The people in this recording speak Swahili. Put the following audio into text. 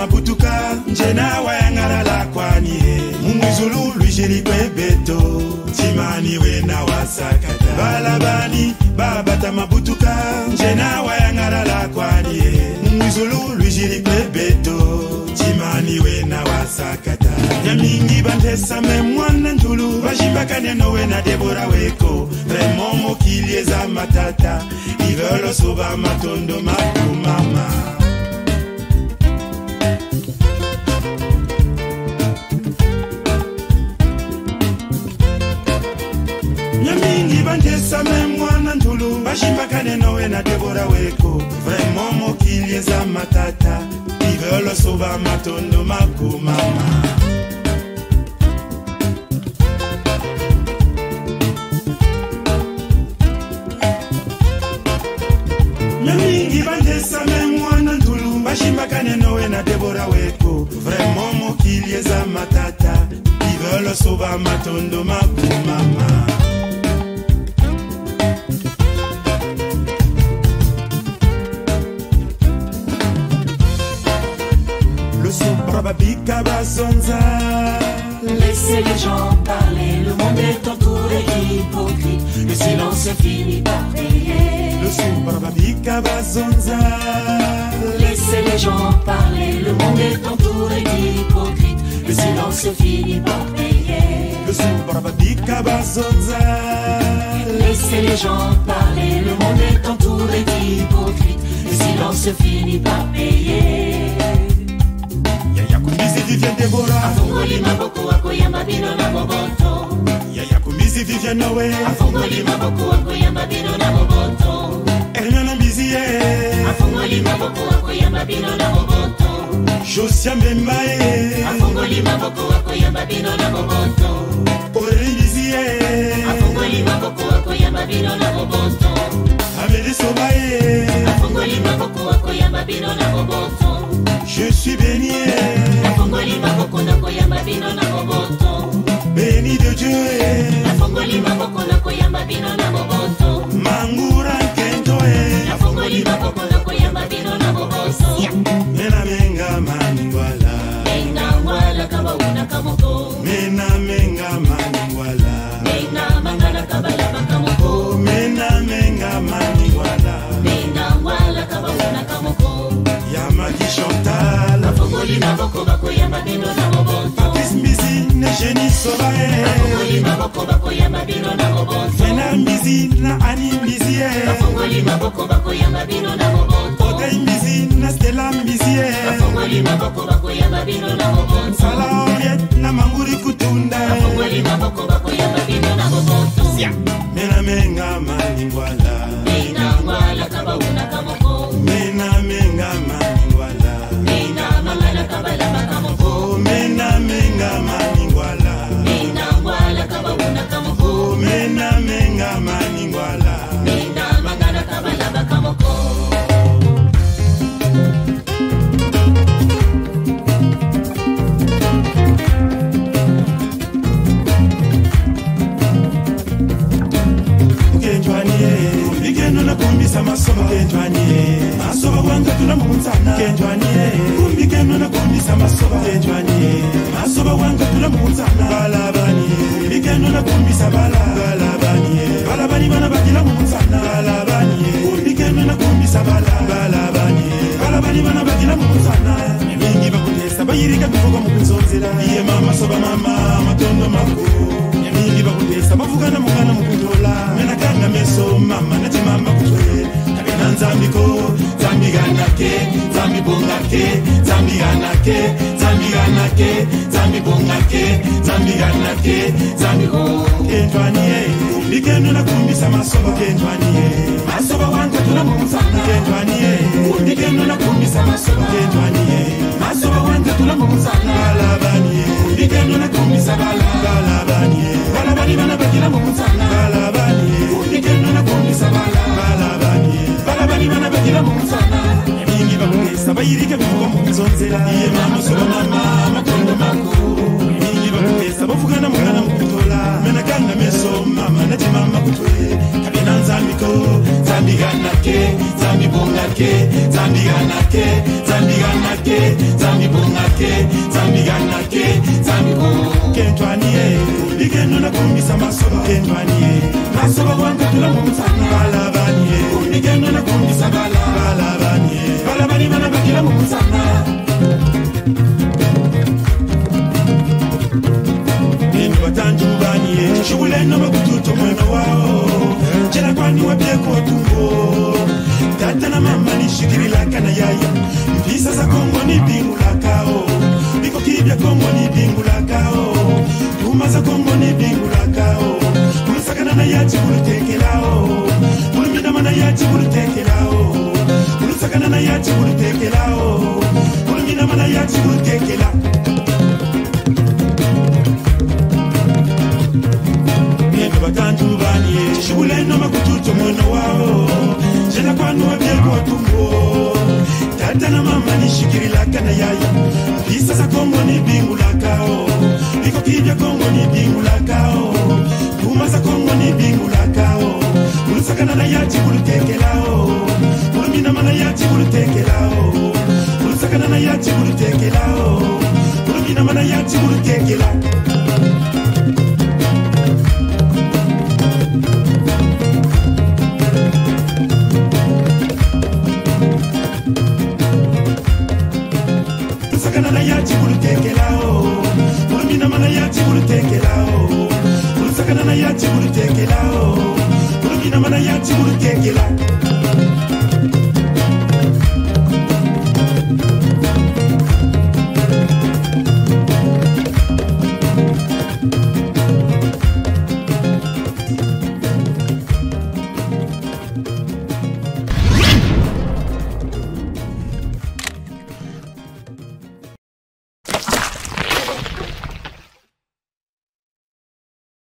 mabutuka njena wayangara la kwani mumwizulu lwijiri kwebeto timani wena wasakata balabani babata mabutuka njena wayangara la kwani mumwizulu lwijiri kwebeto timani wena wasakata nyamingi bantesa memwana ntulu bajimbakane no wena Debora weko vraiment mokili za matata ivelo soba matondo makumama nyamingi bantesa memwana ntulu bajimbakane no wena Debora weko vraiment mokili za matata ivelo soba matondo makumama nyamingi bantesa memwana ntulu bajimbakane no wena Debora weko vraiment mokili za matata ivelo soba matondo makumama Laissez les gens parler, le monde est entouré d'hypocrites. Le silence finit par payer. Laissez les gens parler, le monde est entouré d'hypocrites. Le silence finit par payer. Laissez les gens parler, le monde est entouré d'hypocrites. Le silence finit par payer. Vivian Debora afungoli maboko wako ya mabino na boboto yaya kumizi Vivian Noe afungoli maboko wako ya mabino na boboto Hermione Mbizie afungoli maboko wako ya mabino na boboto Josia Mbembae afungoli maboko wako ya mabino na boboto Ori Mbizie afungoli maboko wako ya mabino na boboto Amélie Sobae afungoli maboko wako ya mabino na boboto je suis béni afungoli maboko nako ya mabino na boboto béni de Dieu afungoli maboko nako ya mabino na boboto mangura kento afungoli maboko nako ya mabino na boboto mena menga maningwala menga wala kaba una kamoko mena menga maningwala menga mangala kabala bakamoko mena menga maningwala menga wala kaba una kamoko Yamaki Chantal afungoli maboko bako ya mabino na boboto Patrice Mbizi ne Jenny Sobae afungoli maboko bako ya mabino na boboto Fena Mbizi na Annie Mbizi afungoli maboko bako ya mabino na boboto Odei Mbizi na Stella Mbizi afungoli maboko bako ya mabino na boboto Sala Henriette na Manguri Kutunda afungoli maboko bako ya mabino na boboto Mena menga maningwala menga wala kaba una kamoko Mena menga maningwala menga mangala kabala bakamoko Mena menga maningwala menga wala kaba una kamoko Mena menga maningwala menga mangala kabala bakamoko Masoba kenjwanie masoba wanga tunamunzana kenjwanie kumbikeno na kumbisa masoba kenjwanie masoba wanga tunamunzana balabani kumbikeno na kumbisa balabani balabani bana bakila munzana balabani kumbikeno na kumbisa balabani balabani bana bakila munzana mingi bakutesa bayirika bivuga mu kunzonzera iye mama soba mama matondo makuru mingi bakutesa bavugana mugana mu kutola mena kanga meso mama nati mama kutwe Zambiko, Zambiganake, Zambibongake, Zambiganake, Zambiganake, Zambibongake, Zambiganake, Zambigo. Kenjwanie, kumbikeno na kumbisa masoba kenjwanie. Masoba wanga tunamunzana kenjwanie. Kumbikeno na kumbisa masoba kenjwanie. Masoba wanga tunamunzana balabani. Kumbikeno na kumbisa balabani. Balabani bana bakila munzana balabani. Kumbikeno na kumbisa balabani. Balabani bana bakila munzana. Mingi bakutesa bayirika bivuga mu kunzonzera. Iye mama soba mama matondo makuru. Mingi bakutesa bavugana mugana mu kutola. Mena kanga meso mama nati mama kutwe. Kabina nzambiko, zambiganake. ganake, zambi bongake, zambi ganake, zambi ganake, zambi bongake, zambi ganake, zambi bongake. Kenjwanie, bigeno na kumbisa masoba. Kenjwanie, masoba wanga tula mumsana. Balabanie, bigeno na kumbisa balabanie, balabani mana bakila mumsana. Tanjubanie, shugule no makututo mwena wao. Jela kwani wabie kwa tumbo. Tata na mama ni shikiri laka na yaya. Mpisa za Kongo ni bingu lakao. Biko kibia Kongo ni bingu lakao. Tuma za Kongo ni bingu lakao. Kulusakana na yachi kuluteke lao. Kulumina mana yachi kuluteke lao. Kulusakana na yachi kuluteke lao. Kulumina mana yachi kuluteke lao. Batanjubanie, shugule no makututo mwena wao. Jela kwanu wabie kwa tumbo. Tata na mama ni shikiri laka na yaya. Pisa za Kongo ni bingu lakao. Biko kibia Kongo ni bingu lakao. Tuma za Kongo ni bingu lakao. Kulusakana na yachi kuluteke lao. Kulumina mana yachi kuluteke lao. Kulusakana na yachi kuluteke lao. Kulumina mana yachi kuluteke lao. Yachi kuluteke lao, kulumina mana yachi kuluteke lao, kulusakana na yachi kuluteke lao, kulumina mana yachi kuluteke lao.